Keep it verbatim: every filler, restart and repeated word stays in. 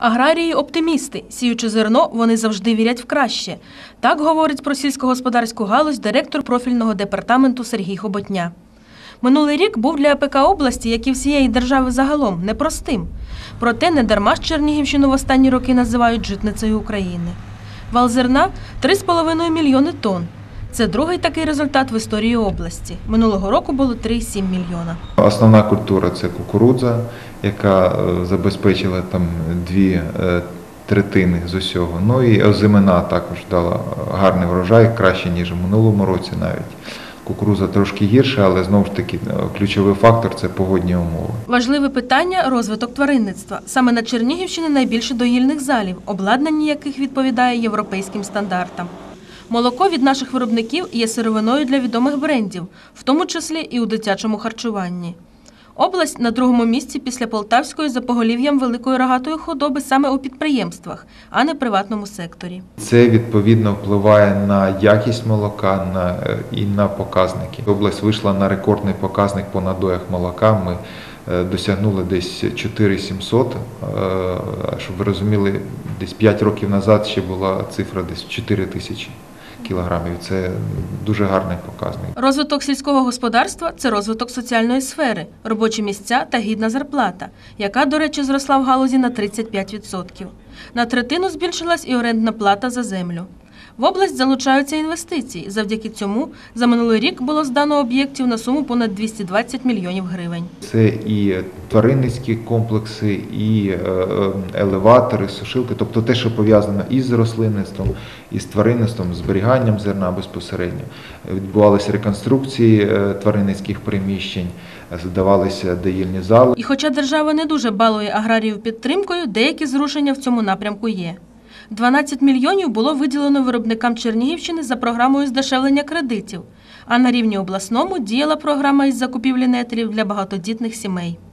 Аграрії – оптимісти. Сіючи зерно, вони завжди вірять в краще. Так говорить про сільськогосподарську галузь директор профільного департаменту Сергій Хоботня. Минулий рік був для АПК області, як і всієї держави загалом, непростим. Проте недарма ж Чернігівщину в останні роки називають житницею України. Вал зерна – три з половиною мільйони тонн. Це другий такий результат в історії області. Минулого року було три цілих сім мільйона. Основна культура – це кукурудза, яка забезпечила там дві третини з усього. Ну і озимина також дала гарний врожай, краще, ніж у минулому році навіть. Кукурудза трошки гірша, але знову ж таки ключовий фактор – це погодні умови. Важливе питання – розвиток тваринництва. Саме на Чернігівщині найбільше доїльних залів, обладнання яких відповідає європейським стандартам. Молоко від наших виробників є сировиною для відомих брендів, в тому числі і у дитячому харчуванні. Область на другому місці після Полтавської за поголів'ям великої рогатої худоби саме у підприємствах, а не приватному секторі. Це, відповідно, впливає на якість молока на, і на показники. Область вийшла на рекордний показник по надоях молока. Ми досягнули десь чотири тисячі сімсот, щоб ви розуміли, десь п'ять років назад ще була цифра десь чотири тисячі кілограмів. Це дуже гарний показник. Розвиток сільського господарства – це розвиток соціальної сфери, робочі місця та гідна зарплата, яка, до речі, зросла в галузі на тридцять п'ять відсотків. На третину збільшилась і орендна плата за землю. В область залучаються інвестиції. Завдяки цьому за минулий рік було здано об'єктів на суму понад двісті двадцять мільйонів гривень. Це і тваринницькі комплекси, і елеватори, сушилки, тобто те, що пов'язано із рослинництвом, із тваринництвом, зберіганням зерна безпосередньо. Відбувалися реконструкції тваринницьких приміщень, здавалися доїльні зали. І хоча держава не дуже балує аграріїв підтримкою, деякі зрушення в цьому напрямку є. дванадцять мільйонів було виділено виробникам Чернігівщини за програмою здешевлення кредитів, а на рівні обласному діяла програма із закупівлі нетрів для багатодітних сімей.